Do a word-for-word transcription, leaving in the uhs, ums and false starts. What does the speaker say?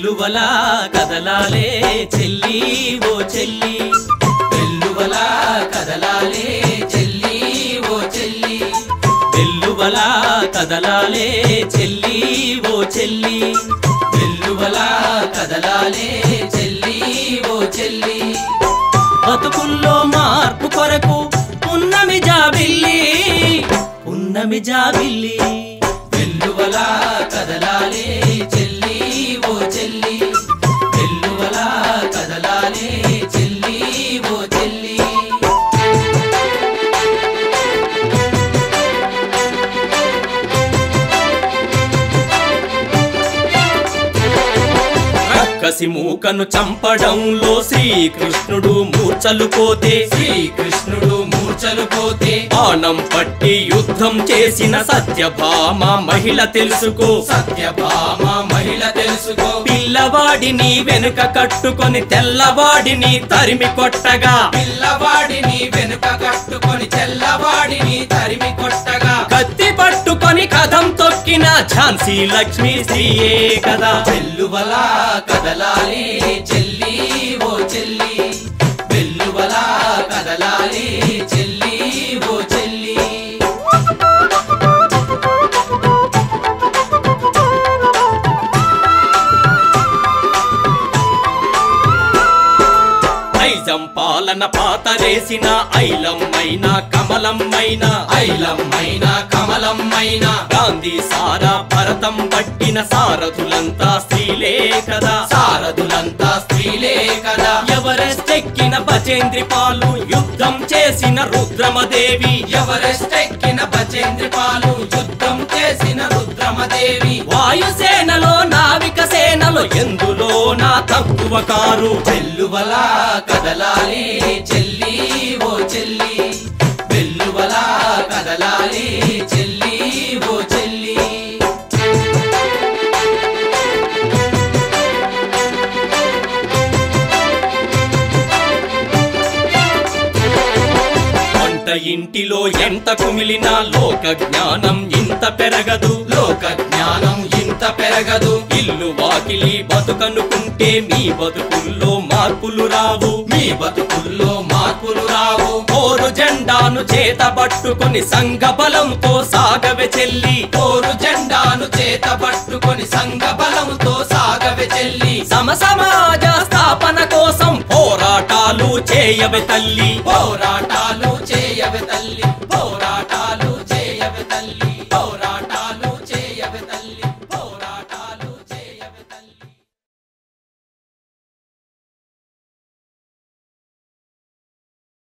వెల్లువలా కదలాలే చెల్లి ఓ చెల్లి వెల్లువలా కదలాలే చెల్లి ఓ చెల్లి వెల్లువలా కదలాలే చెల్లి ఓ చెల్లి వెల్లువలా కదలాలే చెల్లి ఓ చెల్లి బతుకుల్లో మార్పు కొరకు పున్నమి జాబిల్లి పున్నమి జాబిల్లి వెల్లువలా కదలాలే చెల్లి ఓ చెల్లి వెల్లువలా కదలాలే చెల్లి ఓ చెల్లి రక్కసి మూకను చంపడంలో శ్రీకృష్ణుడు మూర్ఛలు పోతే శ్రీకృష్ణుడు మూర్ఛలు పోతే బాణం పట్టి యుద్ధం చేసిన సత్యభామ మహిళ తెలుసుకో సత్యభామ మహిళ తెలుసుకో పిల్లవాడిని వెనుక కట్టుకొని తెల్లవాడిని తరిమి కొట్టగా పిల్లవాడిని వెనుక కట్టుకొని తెల్లవాడిని తరిమి కొట్టగా కత్తి పట్టుకొని కథం తొక్కిన ఝాన్సీ లక్ష్మీ శ్రీయే కదా వెల్లువలా కదలాలే చెల్లి ఓ చెల్లి వెల్లువలా కదలాలే చెల్లి ఓ చెల్లి నైజం పాలన పాతరేసిన ఐలమ్మైనా కమలమ్మైనా ఐలమ్మైనా కమలమ్మైనా గాంధీ సారా భరతం పట్టిన సారథులంతా స్త్రీలే కదా సారథులంతా స్త్రీలే కదా ఎవరెస్ట్ ఎక్కిన బచేంద్రి పాలు యుద్ధం చేసిన రుద్రమదేవి ఎవరెస్ట్ ఎక్కిన బచేంద్రి పాలు యుద్ధం చేసిన రుద్రమదేవి వాయుసేనలో నావిక సేనలో ఎందులో నా తక్కువ కారు వెల్లువలా కదలాలే చెల్లి ఓ చెల్లి వెల్లువలా కదలాలే చెల్లి ఓ చెల్లి వంట ఇంటిలో ఎంత కుమిలినా లోక జ్ఞానం ఇంత పెరగదు లోక జ్ఞానం ఇంత పెరగదు ఇల్లు వాకిలి బతుకనుకుంటే మీ బతుకుల్లో మార్పులు రావు మీ బతుకుల్లో మార్పులు రావు ఓరు జెండాను చేత పట్టుకొని సంఘ బలంతో సాగవె చెల్లి ఓరు జెండాను చేత పట్టుకొని సంఘ బలంతో సాగవె చెల్లి సమ సమాజ స్థాపన కోసం పోరాటాలు చేయవె తల్లి పోరాటాలు చేయవె తల్లి